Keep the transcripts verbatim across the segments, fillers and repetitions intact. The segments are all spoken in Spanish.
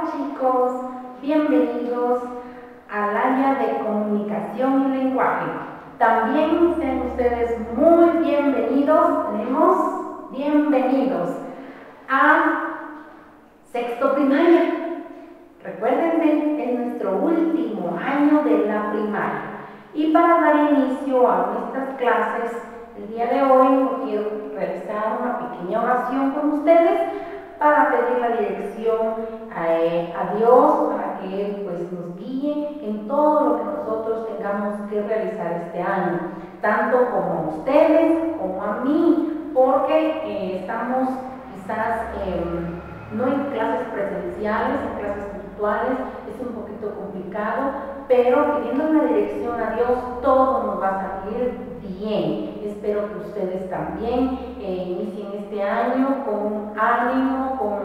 chicos, bienvenidos al área de comunicación y lenguaje. También sean ustedes muy bienvenidos, tenemos bienvenidos a sexto primaria. Recuérdense, es nuestro último año de la primaria. Y para dar inicio a nuestras clases, el día de hoy quiero realizar una pequeña oración con ustedes para pedir la dirección a, a Dios, para que Él pues, nos guíe en todo lo que nosotros tengamos que realizar este año, tanto como a ustedes como a mí, porque eh, estamos quizás eh, no en clases presenciales, en clases virtuales, es un poquito complicado, pero pidiendo la dirección a Dios, todo nos va a salir bien. Espero que ustedes también eh, inicien este año con ánimo, con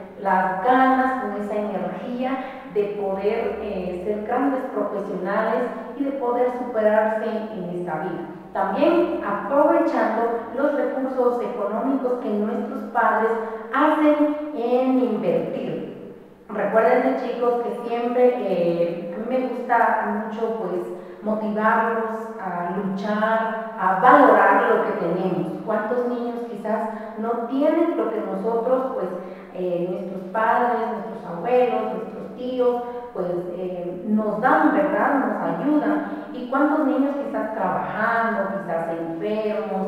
las ganas, con esa energía de poder eh, ser grandes profesionales y de poder superarse en esta vida. También aprovechando los recursos económicos que nuestros padres hacen en invertir. Recuerden, chicos, que siempre eh, a mí me gusta mucho pues motivarlos a luchar, a valorar lo que tenemos. ¿Cuántos niños quizás no tienen lo que nosotros, pues eh, nuestros padres, nuestros abuelos, nuestros tíos, pues eh, nos dan, ¿verdad? Nos ayudan. ¿Y cuántos niños quizás trabajando, quizás enfermos,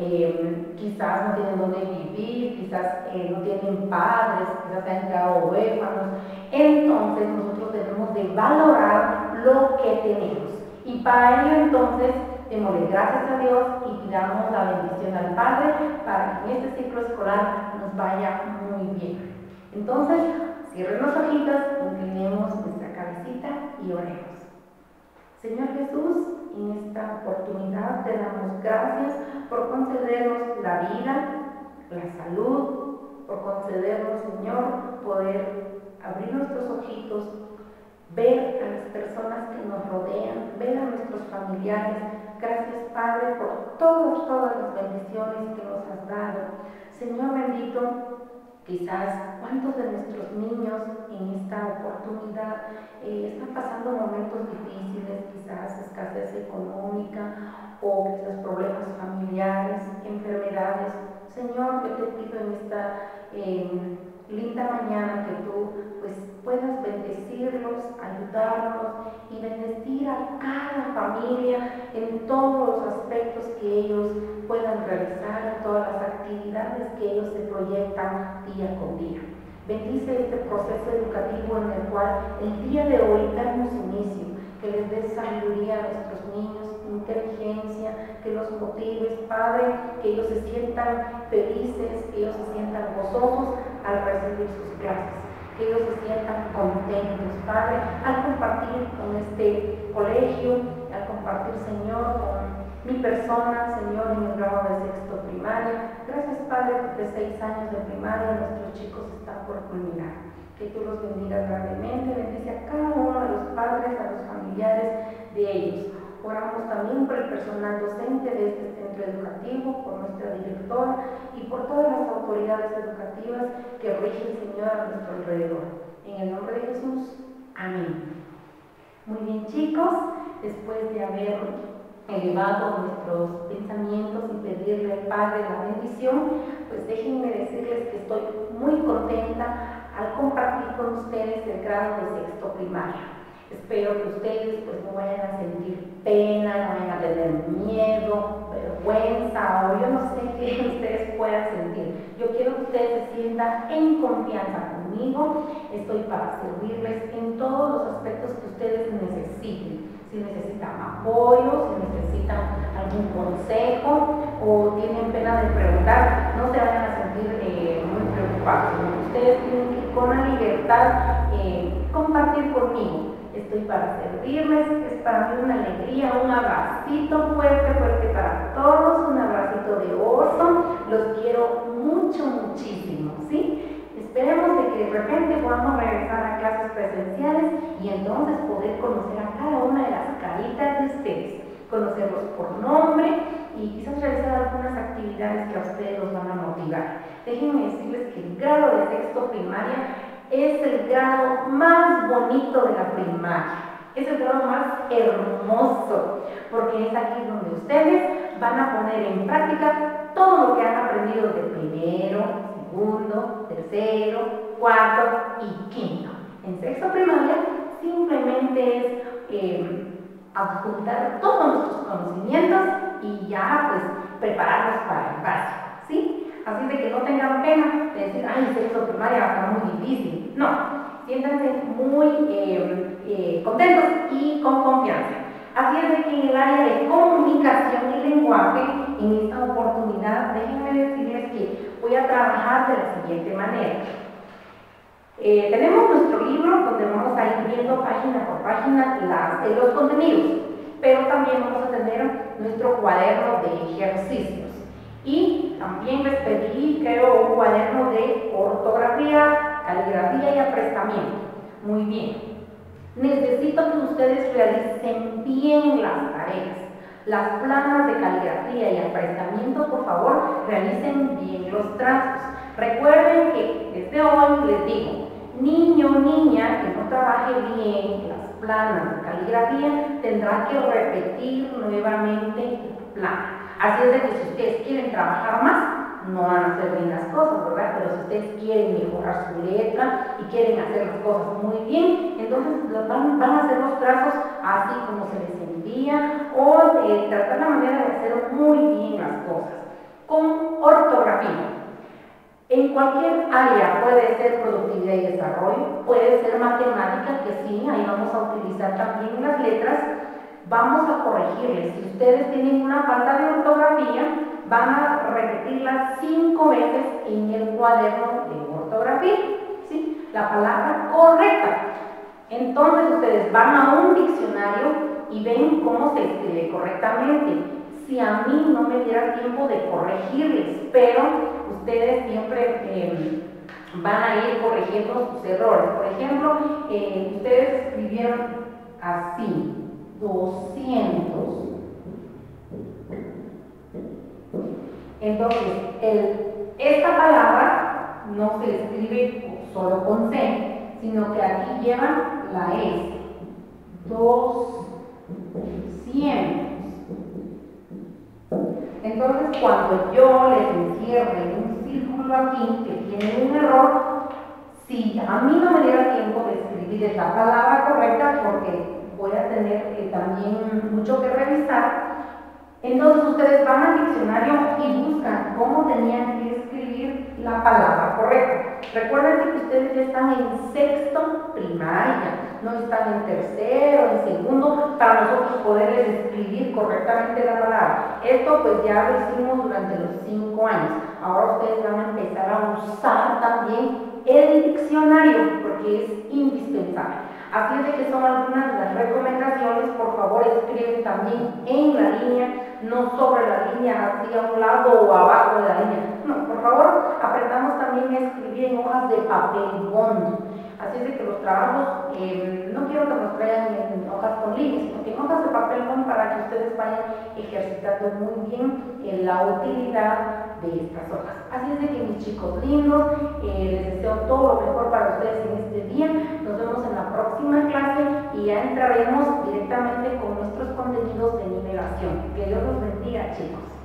eh, quizás no tienen dónde vivir, quizás eh, no tienen padres, quizás han quedado huérfanos? Entonces nosotros debemos de valorar lo que tenemos. Y para ello entonces démosle gracias a Dios y pidamos la bendición al Padre para que en este ciclo escolar nos vaya muy bien. Entonces, cierren los ojitos, inclinemos nuestra cabecita y oremos. Señor Jesús, en esta oportunidad te damos gracias por concedernos la vida, la salud, por concedernos, Señor, poder abrir nuestros ojitos, ver a las personas que nos rodean, ver a nuestros familiares. Gracias, Padre, por todas, todas las bendiciones que nos has dado. Señor bendito, quizás cuántos de nuestros niños en esta oportunidad eh, están pasando momentos difíciles, quizás escasez económica o quizás problemas familiares, enfermedades. Señor, yo te pido en esta eh, linda mañana que tú pues, puedas bendecirlos, ayudarlos y bendecir a cada familia en todos los aspectos que ellos puedan realizar, en todas las actividades que ellos se proyectan día con día. Bendice este proceso educativo en el cual el día de hoy damos inicio, que les des sabiduría a nuestros niños, inteligencia, que los motives, Padre, que ellos se sientan felices, que ellos se sientan gozosos al recibir sus clases, que ellos se sientan contentos, Padre, al compartir con este colegio, al compartir, Señor, con mi persona, Señor, en el grado de sexto primaria. Gracias, Padre, porque seis años de primaria nuestros chicos están por culminar. Que tú los bendigas grandemente, bendice a cada uno de los padres, a los familiares de ellos. Oramos también por el personal docente de este centro educativo, por nuestra directora y por todas las autoridades educativas que rigen, Señor, a nuestro alrededor. En el nombre de Jesús, amén. Muy bien, chicos, después de haber elevado nuestros pensamientos y pedirle al Padre la bendición, pues déjenme decirles que estoy muy contenta al compartir con ustedes el grado de sexto primaria. Espero que ustedes pues no vayan a sentir pena, no vayan a tener miedo, vergüenza o yo no sé qué ustedes puedan sentir. Yo quiero que ustedes se sientan en confianza conmigo. Estoy para servirles en todos los aspectos que ustedes necesiten. Si necesitan apoyo, si necesitan algún consejo o tienen pena de preguntar, no se vayan a sentir eh, muy preocupados. Ustedes tienen que con la libertad eh, compartir conmigo. Estoy para servirles, es para mí una alegría, un abracito fuerte, fuerte para todos, un abracito de oso. Los quiero mucho, muchísimo, ¿sí? Esperemos de que de repente podamos regresar a clases presenciales y entonces poder conocer a cada una de las caritas de ustedes, conocerlos por nombre y quizás realizar algunas actividades que a ustedes los van a motivar. Déjenme decirles que el grado de sexto primaria es el grado más bonito de la primaria. Es el grado más hermoso, porque es aquí donde ustedes van a poner en práctica todo lo que han aprendido de primero, segundo, tercero, cuarto y quinto. En sexto primaria simplemente es eh, adjuntar todos nuestros conocimientos y ya pues prepararnos para el básico, ¿sí? Así de que no tengan pena de decir, ay, sexto primaria va a estar muy difícil. No, siéntanse muy eh, eh, contentos y con confianza. Así es de que en el área de comunicación y lenguaje, en esta oportunidad, déjenme decirles que voy a trabajar de la siguiente manera. Eh, tenemos nuestro libro donde vamos a ir viendo página por página las, eh, los contenidos, pero también vamos a tener nuestro cuaderno de ejercicios. Y también les pedí, creo, un cuaderno de ortografía, caligrafía y aprestamiento. Muy bien. Necesito que ustedes realicen bien las tareas. Las planas de caligrafía y aprestamiento, por favor, realicen bien los trazos. Recuerden que desde hoy les digo, niño o niña que no trabaje bien las planas de caligrafía tendrá que repetir nuevamente la plana. Así es de que si ustedes quieren trabajar más, no van a hacer bien las cosas, ¿verdad? Pero si ustedes quieren mejorar su letra y quieren hacer las cosas muy bien, entonces van, van a hacer los trazos así como se les envía o eh, tratar la manera de hacer muy bien las cosas. Con ortografía. En cualquier área puede ser productividad y desarrollo, puede ser matemática, que sí, ahí vamos a utilizar también las letras. Vamos a corregirles. Si ustedes tienen una falta de ortografía, van a repetirla cinco veces en el cuaderno de ortografía, ¿sí? La palabra correcta. Entonces ustedes van a un diccionario y ven cómo se escribe correctamente. Si a mí no me diera tiempo de corregirles, pero ustedes siempre eh, van a ir corrigiendo sus errores. Por ejemplo, eh, ustedes escribieron así, doscientos. Entonces, el, esta palabra no se escribe solo con C, sino que aquí lleva la S. doscientos. Entonces, cuando yo les encierre un círculo aquí que tiene un error, si a mí no me diera tiempo de escribir la palabra correcta, porque voy a tener eh, también mucho que revisar, entonces ustedes van al diccionario y buscan cómo tenían que escribir la palabra correcta. Recuerden que ustedes ya están en sexto primaria, no están en tercero, en segundo, para nosotros poderles escribir correctamente la palabra. Esto pues ya lo hicimos durante los cinco años. Ahora ustedes van a empezar a usar también el diccionario, porque es indispensable. Así es de que son algunas de las recomendaciones. Por favor, escriben también en la línea, no sobre la línea, así a un lado o abajo de la línea. No, por favor, aprendamos también a escribir en hojas de papel bond. Así es de que los trabajos, eh, no quiero que nos traigan en hojas con líneas, sino que en hojas de papel bond para que ustedes vayan ejercitando muy bien eh, la utilidad de estas hojas. Así es de que mis chicos lindos, eh, les deseo todo lo mejor para ustedes en este día. Nos vemos en la próxima clase y ya entraremos directamente con nuestros contenidos de nivelación. Que Dios los bendiga, chicos.